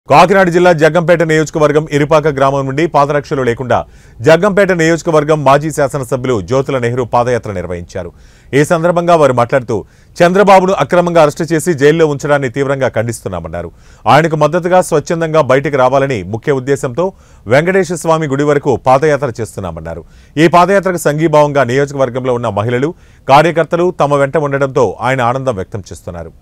కాకినాడ జిల్లా జగ్గంపేట నియోజకవర్గం ఇరుపాక గ్రామం నుండి పాదరక్షలు లేకుండా జగ్గంపేట నియోజకవర్గం మాజీ శాసనసభ్యులు జ్యోతుల నెహ్రూ పాదయాత్ర నిర్వహించారు। ఈ సందర్భంగా వారు మాట్లాడుతూ చంద్రబాబును అక్రమంగా అరెస్టు చేసి జైల్లో ఉంచడాన్ని తీవ్రంగా ఖండిస్తున్నామన్నారు। ఆయనకు మద్దతుగా స్వచ్ఛందంగా బయటికి రావాలని ముఖ్య ఉద్దేశంతో వెంకటేశ్వర స్వామి గుడి వరకు పాదయాత్ర చేస్తున్నామన్నారు। ఈ పాదయాత్రకు సంఘీభావంగా నియోజకవర్గంలో ఉన్న మహిళలు కార్యకర్తలు తమ వెంట ఉండడంతో ఆయన ఆనందం వ్యక్తం చేస్తున్నారు।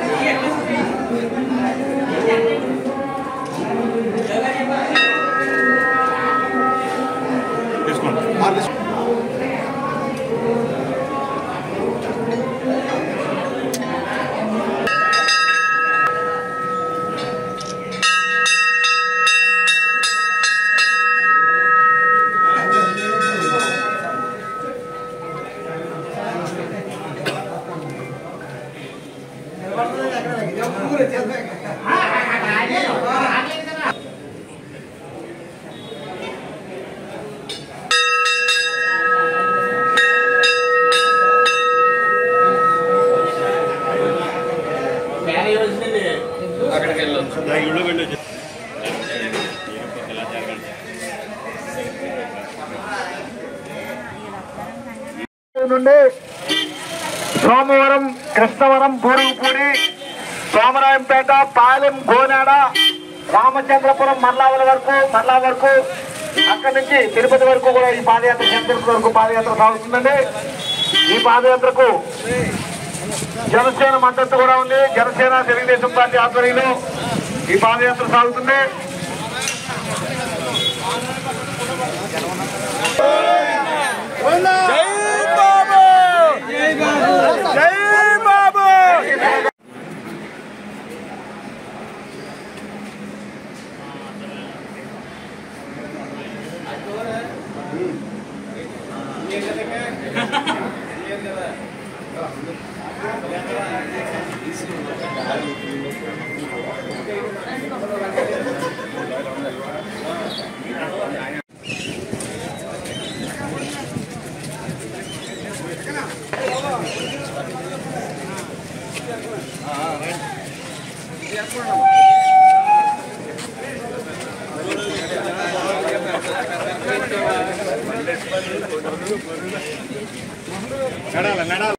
సోమవరం, కృష్ణవరం, బూరుగుపూడి, సోమరాయంపేట, పాలెం, గోనాడ, రామచంద్రపురం, మర్లావల వరకు అక్కడి నుంచి తిరుపతి వరకు కూడా ఈ పాదయాత్ర తిరుపతి వరకు పాదయాత్ర సాగుతుందండి। ఈ పాదయాత్రకు జనసేన మద్దతు కూడా ఉంది। జనసేన తెలుగుదేశం పార్టీ ఆధ్వర్యంలో ఈ పాదయాత్ర సాగుతుంది।